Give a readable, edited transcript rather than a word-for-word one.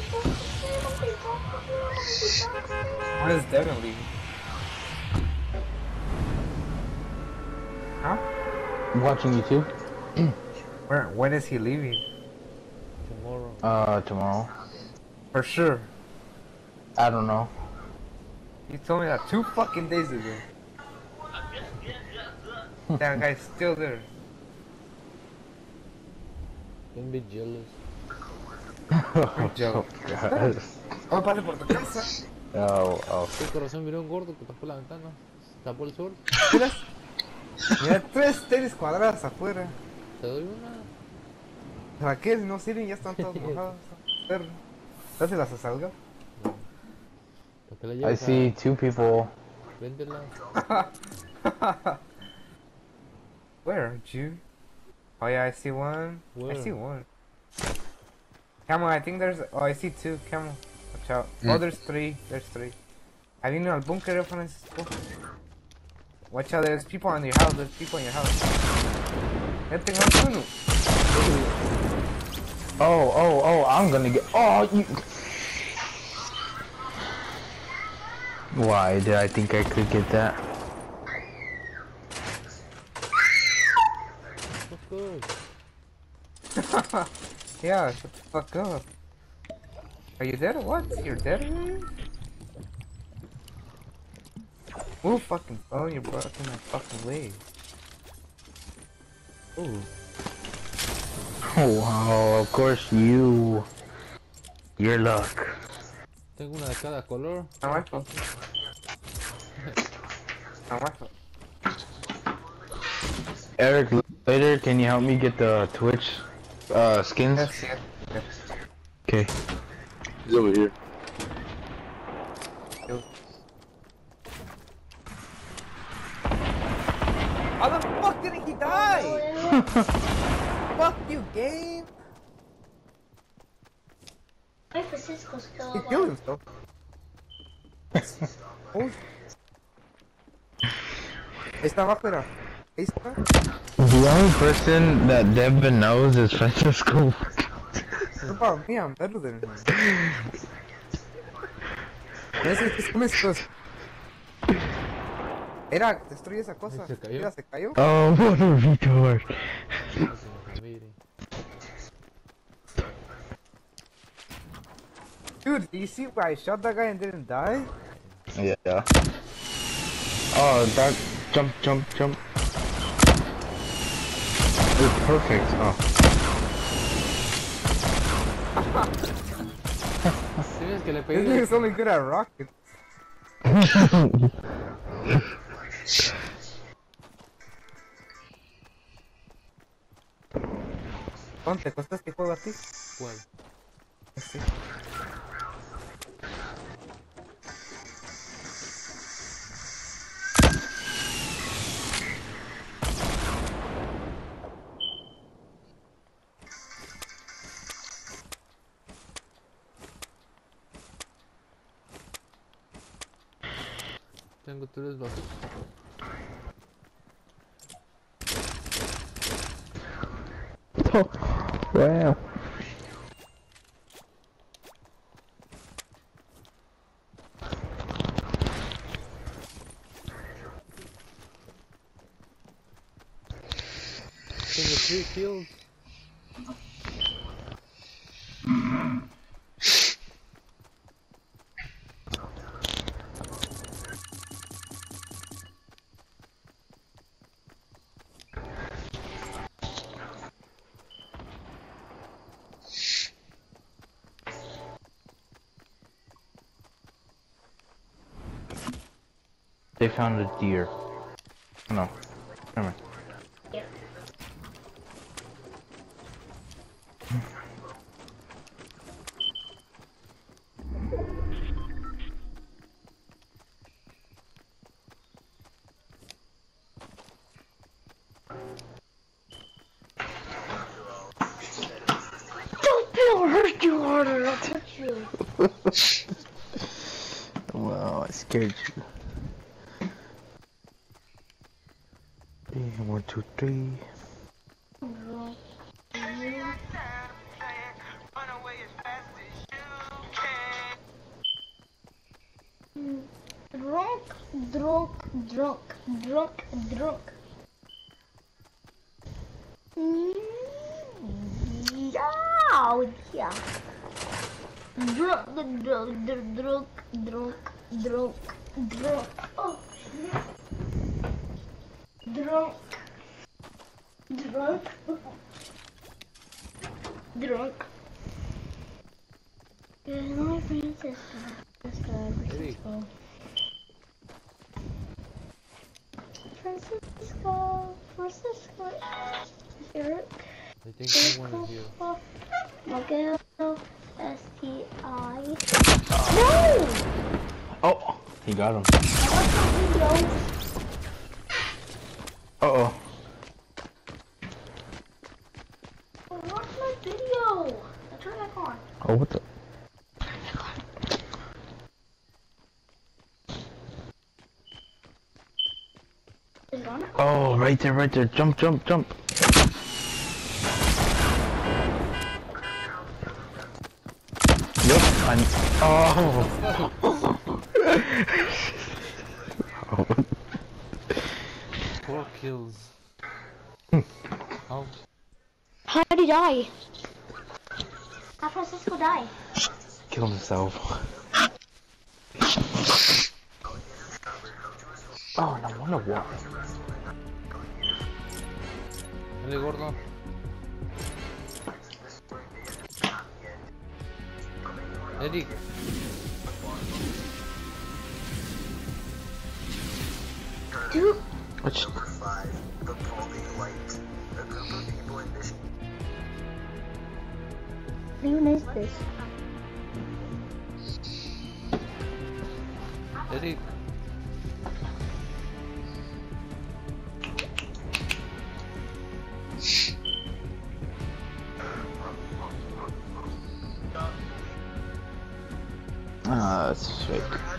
When is Devin leaving? Huh? I'm watching YouTube. When is he leaving? Tomorrow. Tomorrow. For sure. I don't know. You told me that 2 fucking days ago. That guy's still there. Don't be jealous. I'm jealous. God. Oh, pase por tu casa. Oh. El corazón miró un gordo que tapó la ventana. Tapó el sol. Mira, mira 3 tenis cuadradas afuera. Te doy una. ¿Para qué? Si no sirven, ya están todos mojados. Perro. Dáselas a Salga. ¿Para qué la I llevas see 2 people. Véndela. Where are you? Oh yeah, I see one. Where? I see one. Camel, I think there's. Oh, I see 2. Camel, watch out. Oh, there's 3. There's 3. I vino al bunker, Francisco. Watch out, there's people on your house. There's people in your house. Ya tengo uno. Oh, I'm gonna get. Oh, you. Why did I think I could get that? Fuck off. Yeah, shut the fuck up. Are you dead or what? You're dead already? Move fucking phone, you're blocking my fucking way. Ooh. Oh, wow, of course you. Your luck. Tengo una de cada color. Not my fault. Not my fault. Eric, later, can you help me get the Twitch skins? Yes, yes, yes. Okay. He's over here. Yo. How the fuck did he die? Fuck you, game! Ay, Francisco's still He alive. killed himself. Oh. Ahí está afuera. Ahí está. The only person that Devin knows is Francisco. What about me? I'm better than him. Ese come estos. Era, destruye esa cosa. Se cayó. Mira, se cayó. Oh, what a retard. Mire. Dude, do you see why I shot that guy and didn't die? Yeah. Oh, that jump. It's perfect. Oh. ¿Tienes que le This pegué? nigga's only good at rockets. ¿Cuánto te costó este juego a ti? ¿Cuál? Este. Tengo 3 bajas. Oh, wow. Tengo 3 kills. They found a deer. No. Never mind. Yeah. Don't hurt you harder, I'll touch you. Wow, I scared you. One, two, three. No. Drunk, drunk, drunk, drunk, drunk. Yeah, yeah. Drunk, drunk, drunk, drunk, drunk, drunk, drunk. Oh, shit. Drunk, drunk, drunk. Yeah, no, Francisco. Francisco, Eric, I think someone is here. Miguel, S-T-I. No! Oh, he got him. I Uh-oh. watch my video. I turn that on. Oh, what the? Is it on? Oh, right there, right there. Jump, jump, jump. Yep, I'm... Oh! 4 kills. How? How did he die? How did Francisco die? Kill himself. Oh, no wonder what. Dale, gordo. Eric. Dude, Which... what even is this? Eric. Ah, that's fake.